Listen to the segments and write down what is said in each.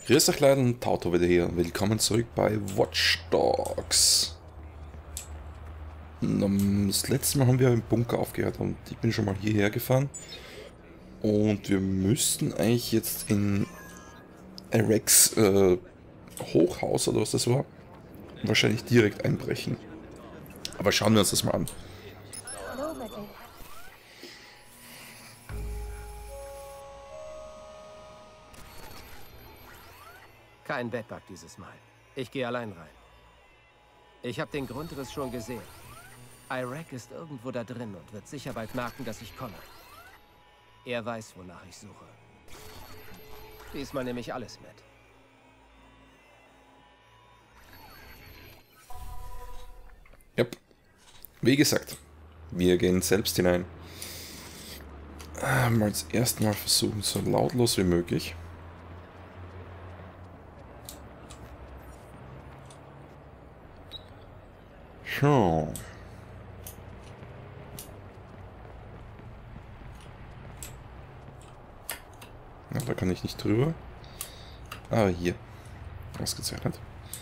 Grüß euch Leute, Tauto wieder hier. Willkommen zurück bei Watch Dogs. Das letzte Mal haben wir im Bunker aufgehört und ich bin schon mal hierher gefahren. Und wir müssten eigentlich jetzt in Rex Hochhaus oder was das war, wahrscheinlich direkt einbrechen. Aber schauen wir uns das mal an. Kein Bedbug dieses Mal. Ich gehe allein rein. Ich habe den Grundriss schon gesehen. Iraq ist irgendwo da drin und wird sicher bald merken, dass ich komme. Er weiß, wonach ich suche. Diesmal nehme ich alles mit. Yep. Wie gesagt, wir gehen selbst hinein. Mal als erstes Mal versuchen, so lautlos wie möglich. So. Ja, da kann ich nicht drüber. Aber hier. Ausgezeichnet.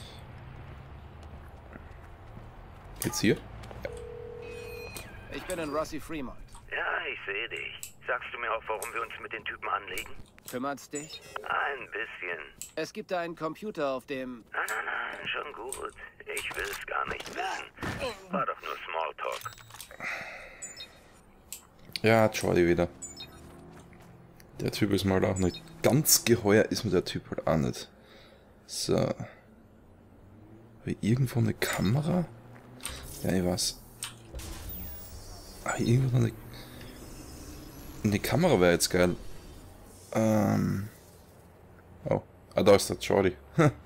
Geht's hier? Ja. Ich bin in Rossi Fremont. Ja, ich sehe dich. Sagst du mir auch, warum wir uns mit den Typen anlegen? Kümmert's dich? Ein bisschen. Es gibt da einen Computer, auf dem... Nein, schon gut. Ich will es gar nicht wissen. War doch nur Smalltalk. Ja, Jordi wieder. Der Typ ist mal auch nicht ganz geheuer, ist mir der Typ halt auch nicht. So. Habe ich irgendwo eine Kamera? Ja, ich weiß. Aber irgendwo eine Kamera wäre jetzt geil. Oh. Ah, da ist der Jordi.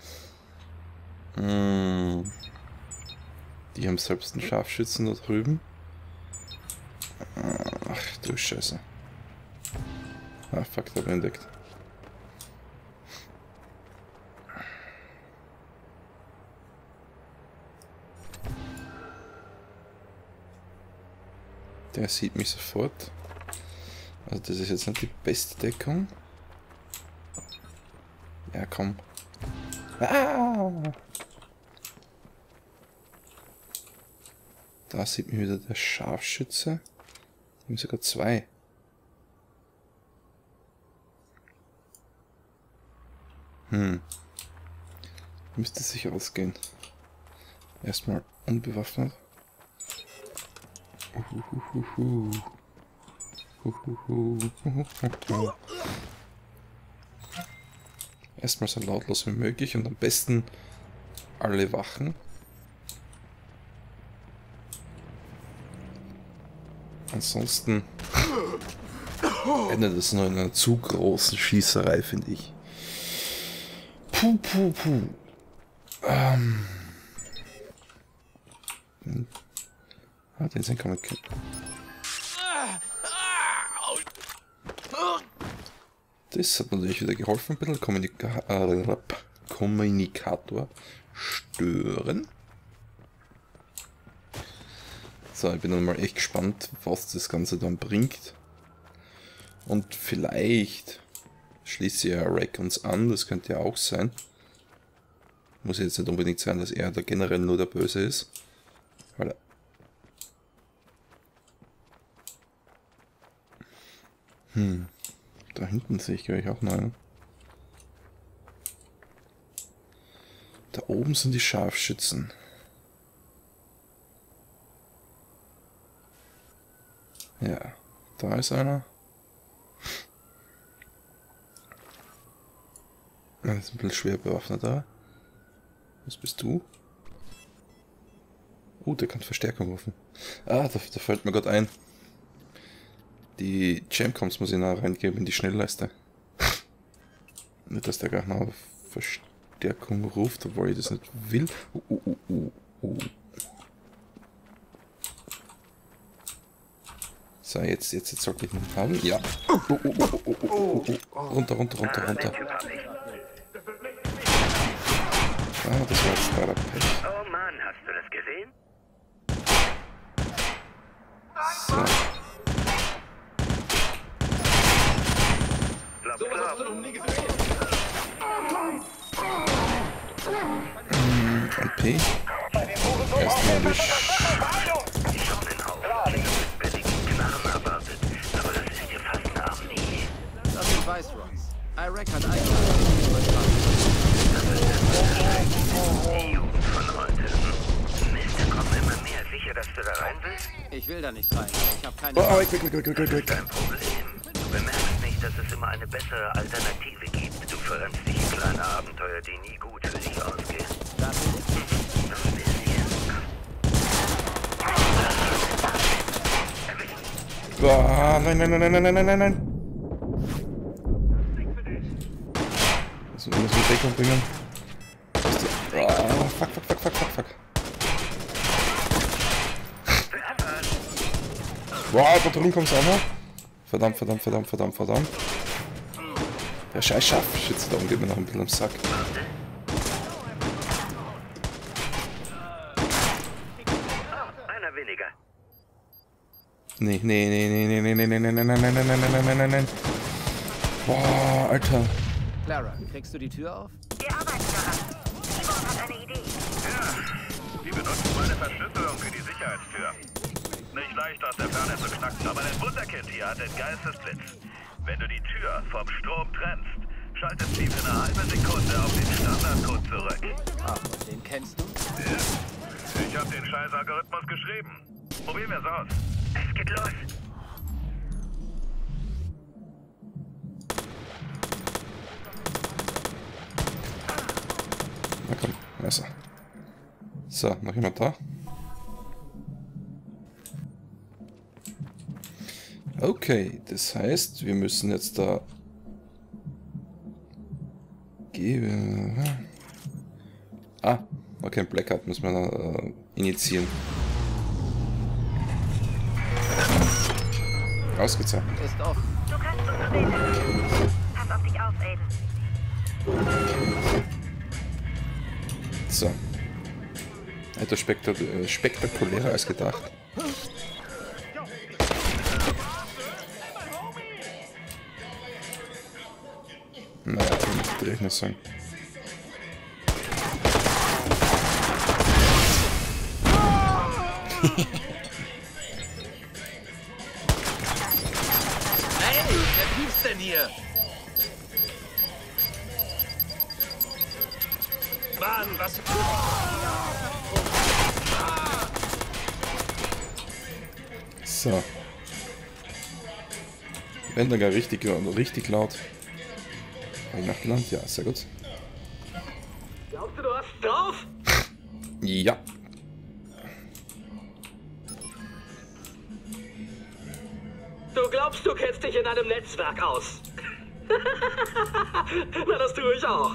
Die haben selbst einen Scharfschützen da drüben. Ach du Scheiße. Ah, fuck, da bin ich entdeckt. Der sieht mich sofort. Also das ist jetzt nicht die beste Deckung. Ja, komm. Ah! Da sieht mich wieder der Scharfschütze. Da haben sogar zwei. Müsste sich ausgehen. Erstmal unbewaffnet. Erstmal so lautlos wie möglich und am besten alle Wachen. Ansonsten endet es nur in einer zu großen Schießerei, finde ich. Puh. Den sind kann man kennen. Das hat natürlich wieder geholfen, ein bisschen Kommunikator stören. So, ich bin dann mal echt gespannt, was das Ganze dann bringt. Und vielleicht schließt ja Rack uns an, das könnte ja auch sein. Muss jetzt nicht unbedingt sein, dass er da generell nur der Böse ist. Weil da hinten sehe ich gleich auch noch einen. Da oben sind die Scharfschützen. Ja, da ist einer. Das ist ein bisschen schwer bewaffnet da. Was bist du? Der kann Verstärkung rufen. Ah, da fällt mir gerade ein. Die Jamcoms muss ich nachher reingeben in die Schnellleiste. Nicht, dass der gar noch Verstärkung ruft, obwohl ich das nicht will. So, jetzt sollte ich ihn haben. Ja. Runter. Ah, das war jetzt gerade Pech. Oh Mann, hast du das gesehen? So. Sowas hast du noch nie gesehen. HP. Erstmal durch. Schon den Haufen mit billigen Knarren erwartet. Aber das ist hier fast eine Armee. Das sind Viceroys. Iraq hat eigene Die Jugend von heute. Mist, da kommen immer mehr. Sicher, dass du da rein willst? Ich will da nicht rein. Ich habe keine... Oh, weg. Kein Problem. Du bemerkst nicht, dass es immer eine bessere Alternative gibt. Du verrennst dich in kleine Abenteuer, die nie gut für dich ausgehen. Das ist Ein bisschen. Oh, nein. Das müssen wir Deckung bringen. Oh, fuck. Wow, da drüben kommt's auch noch. Verdammt. Der scheiß Scharfschütze da oben geht mir noch ein bisschen am Sack. Einer weniger. Nein. Boah, Alter. Clara, kriegst du die Tür auf? Wir arbeiten daran. Simon hat eine Idee. Ja, die benutzen meine Verschlüsselung für die Sicherheitstür. Nicht leicht aus der Ferne zu knacken, aber das Wunderkind hier hat den Geistesblitz. Wenn du die Tür vom Strom trennst, schaltet sie für eine halbe Sekunde auf den Standardcode zurück. Ach, und den kennst du? Ja, ich habe den scheiß Algorithmus geschrieben. Probieren wir's aus. Es geht los. Na komm, Messer. So, noch jemand da? Okay, das heißt, wir müssen jetzt da geben. Ah, okay, Blackout müssen wir da initiieren. Ausgezeichnet. Ist offen. Du kannst uns sehen. Pass auf dich auf, Aiden. So. Etwas spektakulärer als gedacht. Naja, würde ich nicht sagen. Hey, wer piepst denn hier? Mann, was... So. Wenn dann gar richtig laut. Habe ich nachgelandet? Ja, sehr gut. Glaubst du, du hast drauf? Ja. Du glaubst, du kennst dich in einem Netzwerk aus. Na, das tue ich auch.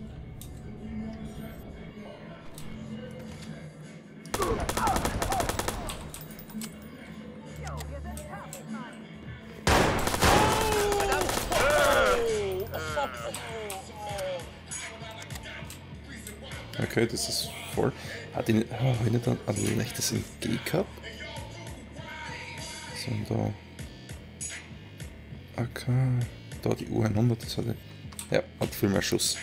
Okay, das ist voll. Hat ihn nicht ein leichtes MG gehabt? So, und da. Okay. Da die U100, das hatte. Ja, hat viel mehr Schuss.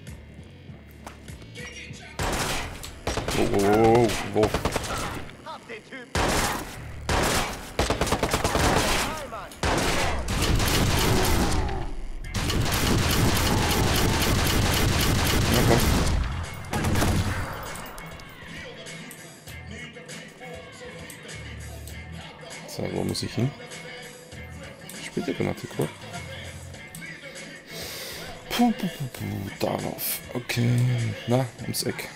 Wo. Ja, komm. So, wo muss ich hin? Spielt der Granate cool. Darauf. Okay. Na, ums Eck.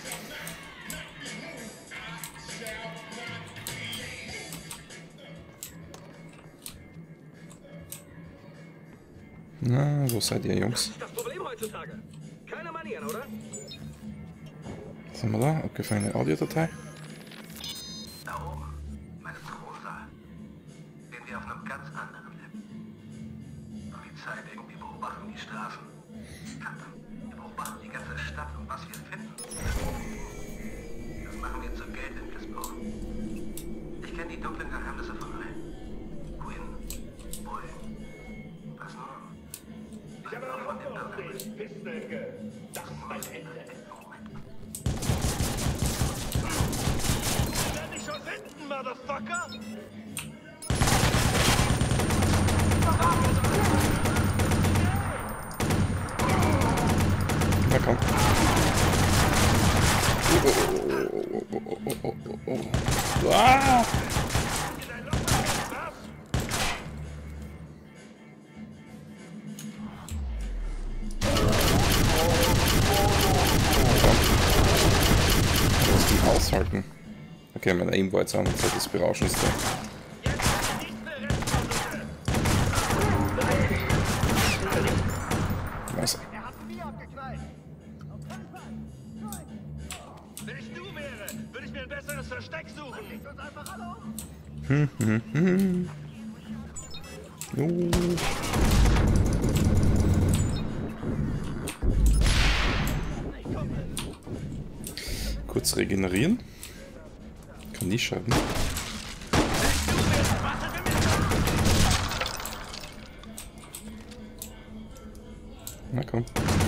Na, wo seid ihr, Jungs? Das ist das Problem heutzutage. Keine Manieren, oder? Was haben wir da? Abgefallene Audiodatei. Da oben, meine Thronsaal, sehen wir auf einem ganz anderen Level. Polizeidenken, wir beobachten die Straßen. Wir beobachten die ganze Stadt und was wir finden. Das machen wir zu Geld im Missbrauch. Ich kenne die dunklen Geheimnisse von allen. Quinn, Bull, was noch? Ich habe auch von dem Bürgermeister. Das ist mein Ende. Motherfucker! Na komm. Ah! Ich muss die aushalten. Okay, mein Aim war jetzt an, das Berauschendste. Was? Wenn ich du wäre, würde ich mir ein besseres Versteck suchen. Kurz regenerieren. Kann nie schaden. Na komm.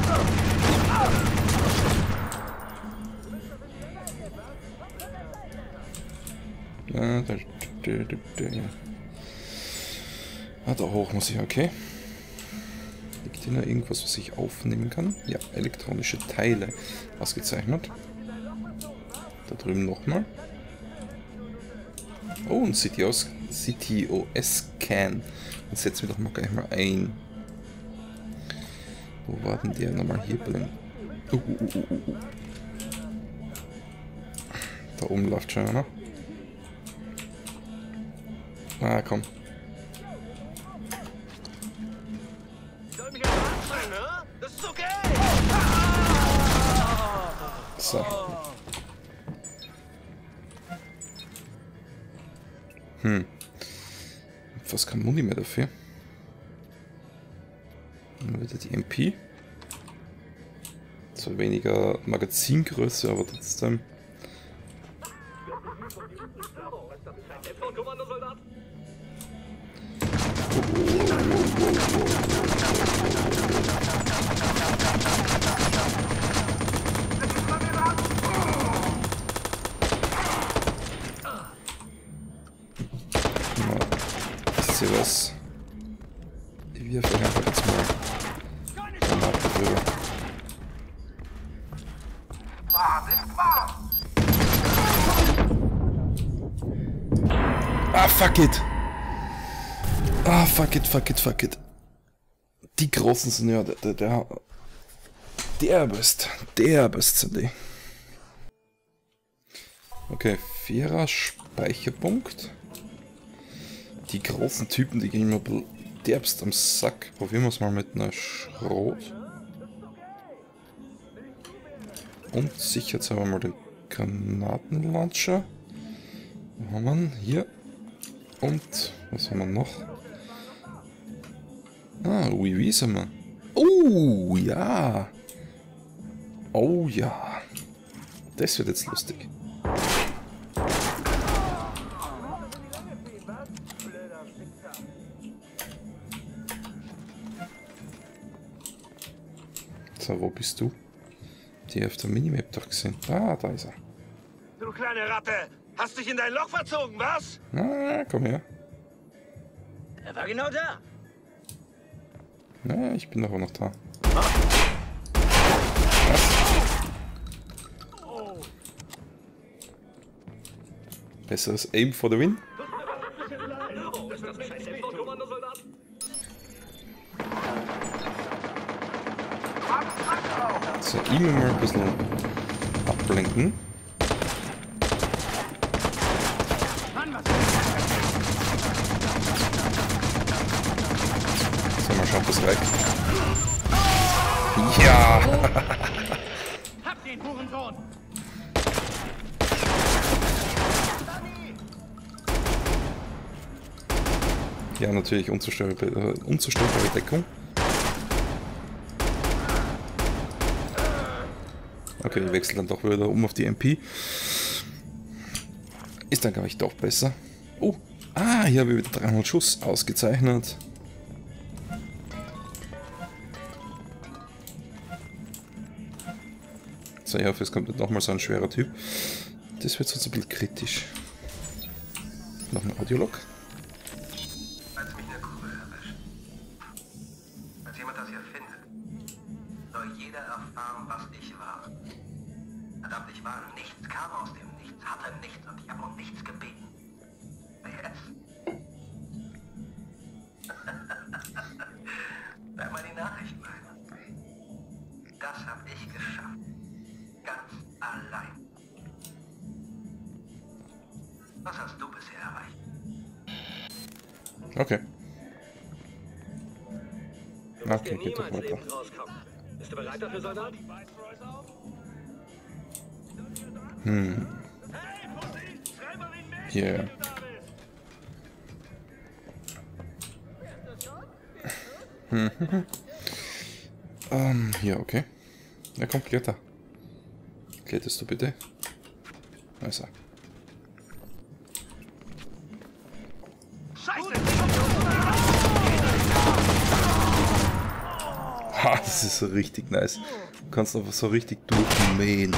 Ah, da hoch muss ich, okay. Liegt hier noch irgendwas, was ich aufnehmen kann? Ja, elektronische Teile. Ausgezeichnet. Da drüben nochmal. Oh, ein CTOS-Scan. Dann setzen wir doch mal gleich mal ein. Wo war denn der nochmal hier drin? Da oben läuft schon einer. Ah, komm. Soll mich anfangen, ne? Das ist okay! So. Was kann Muni mehr dafür? Dann wieder die MP. Zwar weniger Magazingröße, aber trotzdem. Wisst ihr was? Ich wirfe einfach jetzt mal Granaten drüber. Ah, fuck it! Ah, fuck it, fuck it, fuck it. Die Großen sind ja der best sind die. Okay, 4er Speicherpunkt. Die großen Typen, die gehen mir derbst am Sack. Probieren wir es mal mit einer Schrot. Und sicherheitshalber mal den Granatenlauncher. Wo haben wir ihn? Hier. Und was haben wir noch? Ah, wie sind wir? Oh, ja. Oh, ja. Das wird jetzt lustig. So, wo bist du? Die auf der Minimap doch gesehen. Ah, da ist er. Du kleine Ratte! Hast dich in dein Loch verzogen, was? Na, komm her. Er war genau da. Na, ich bin doch auch noch da. Besseres Aim for the win. So, ihn mal ein bisschen ablenken. So, mal schauen, ob das reicht. Ja! Hab den Hurensohn! Ja, natürlich unzerstörbare Deckung. Okay, ich wechsle dann doch wieder um auf die MP. Ist dann, glaube ich, doch besser. Oh, hier habe ich wieder 300 Schuss. Ausgezeichnet. So, ich hoffe, es kommt nicht nochmal so ein schwerer Typ. Das wird sonst ein bisschen kritisch. Noch ein Audiolog. Als mich eine Kugel erwischt. Als jemand das hier findet, soll jeder erfahren, was ich war. Verdammt, ich war nichts, kam aus dem Nichts, hatte nichts und ich habe um nichts gebeten. Jetzt? Sag mal die Nachrichten ein. Das habe ich geschafft. Ganz allein. Was hast du bisher erreicht? Okay. Du wirst Okay, hier geht doch niemals weiter. lebend rauskommen. Bist du bereit dafür, Soldat? Yeah. Ja, okay. Ja, komm, kletter. Kletterst du bitte? Also. Ha, das ist so richtig nice. Du kannst einfach so richtig durchmähen.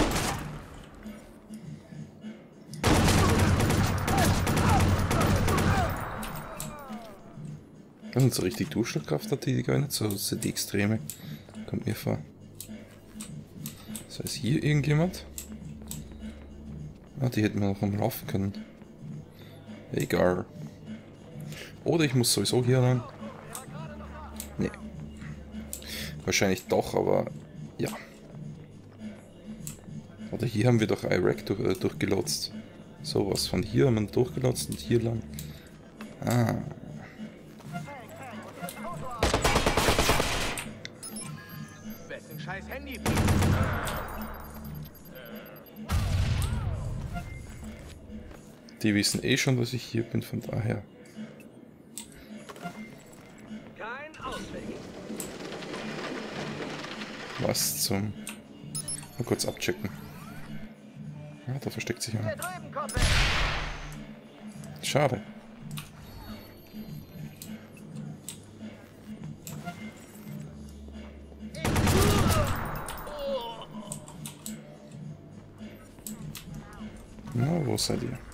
Und so richtig Durchschlagkraft hat die gar nicht, so sind die Extreme. Kommt mir vor. So, ist hier irgendjemand? Ah, die hätten wir noch umlaufen können. Egal. Oder ich muss sowieso hier lang. Nee. Wahrscheinlich doch, aber ja. Oder hier haben wir doch Iraq durchgelotst. Sowas. Von hier haben wir durchgelotst und hier lang. Ah. Scheiß Handy. Die wissen eh schon, dass ich hier bin, von daher. Kein Ausweg. Was zum... Mal kurz abchecken. Ah, da versteckt sich einer. Schade. Na, wo seid ihr?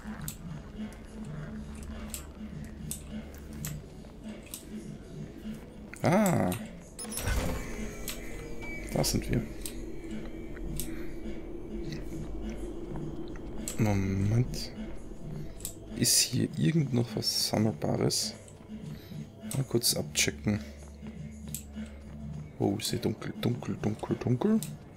Ah. Da sind wir. Moment. Ist hier irgend noch was Sammelbares? Mal kurz abchecken. Oh, ist hier dunkel, dunkel, dunkel, dunkel.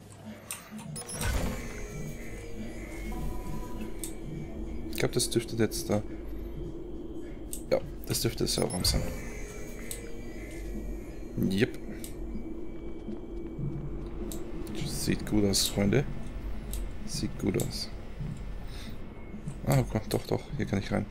Ich glaube, das dürfte jetzt da... Ja, das dürfte der Raum sein. Yep. Sieht gut aus, Freunde. Sieht gut aus. Ah, okay, doch, doch, hier kann ich rein.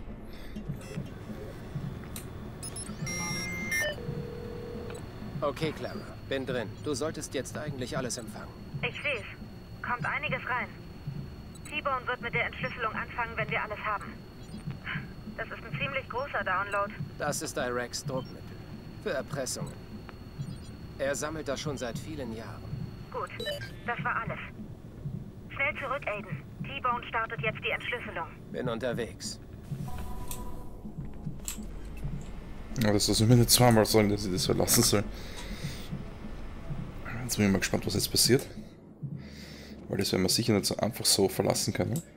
Okay, Clara, bin drin. Du solltest jetzt eigentlich alles empfangen. Ich seh's. Kommt einiges rein. T-Bone wird mit der Entschlüsselung anfangen, wenn wir alles haben. Das ist ein ziemlich großer Download. Das ist Iraqs Druckmittel. Für Erpressungen. Er sammelt das schon seit vielen Jahren. Gut, das war alles. Schnell zurück, Aiden. T-Bone startet jetzt die Entschlüsselung. Bin unterwegs. Ja, das soll mir nicht zweimal sagen, dass ich das verlassen soll. Jetzt bin ich mal gespannt, was jetzt passiert. Weil das werden wir sicher nicht so einfach so verlassen können.